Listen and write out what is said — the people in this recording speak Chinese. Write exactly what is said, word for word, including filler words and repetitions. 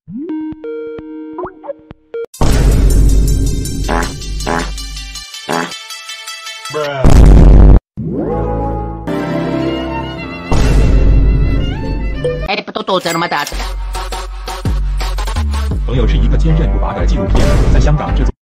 哎，不都肚子那么大？ 朋友是一个坚韧不拔的纪录片，在香港制作。